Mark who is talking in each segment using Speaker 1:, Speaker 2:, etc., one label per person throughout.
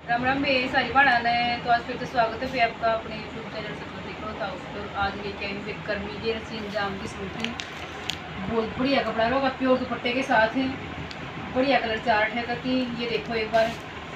Speaker 1: राम राम बे सारी बाणा ने तो आज फिर से स्वागत है आपका अपने यूट्यूब चैनल से देखो था उसको आज लेके आई फिर गर्मी के रसीन जाम की सूटी बहुत बढ़िया कपड़ा होगा प्योर दुपट्टे के साथ है। बढ़िया कलर चार्ट है कि ये देखो एक बार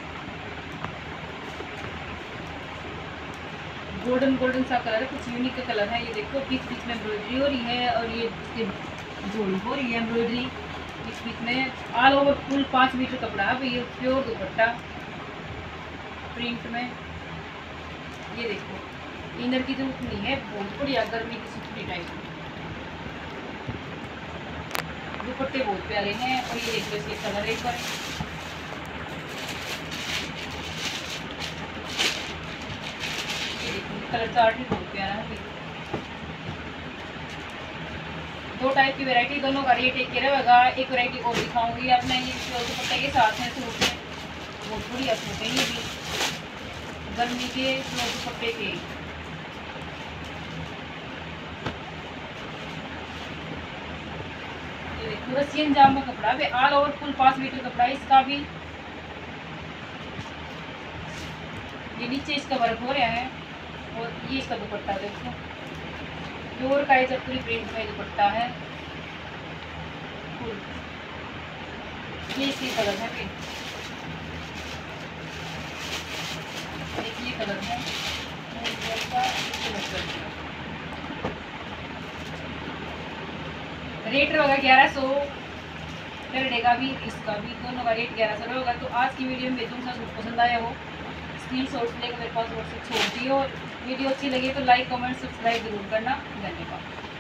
Speaker 1: गोल्डन गोल्डन सा कलर है, कुछ यूनिक का कलर है। ये देखो बीच बीच में एम्ब्रॉयडरी हो रही है और ये जोड़ी हो रही है एम्ब्रॉयडरी बीच बीच में। ऑल ओवर फुल 5 मीटर कपड़ा है। ये प्योर दुपट्टा प्रिंट में। ये देखो इनर की जरूरत नहीं है, बहुत बढ़िया गर्मी की सूती टाइप दुपट्टे बहुत प्यारे हैं। और ये देखो इसके कलर एक बार ये देखो कलर चार्ट भी बहुत प्यारा है। दो टाइप की वैरायटी, दोनों का रेट एक रहेगा। एक वैरायटी और दिखाऊंगी आपने, ये दुपट्टे के साथ है सूट है, बहुत बढ़िया सूट है ये भी गर्मी के दुपट्टे के। ये देखो रसियन जाम का कपड़ा है, ऑल ओवर फुल 5 मीटर कपड़ा है इसका भी। ये नीचे इसका वर्क हो रहा है और ये इसका दुपट्टा देखो प्योर का चक्री प्रिंट में दुपट्टा है फुल। ये इसकी कलर है फिर एक ये कलर है रेट होगा 1100 पर डे का भी इसका भी, दोनों का रेट 1100 होगा। तो आज की वीडियो में बेहतरीन सा सूट पसंद आया हो स्क्रीनशॉट लेकर मेरे पास व्हाट्सएप छोड़ दियो। वीडियो अच्छी लगी तो लाइक कमेंट सब्सक्राइब जरूर करना। धन्यवाद।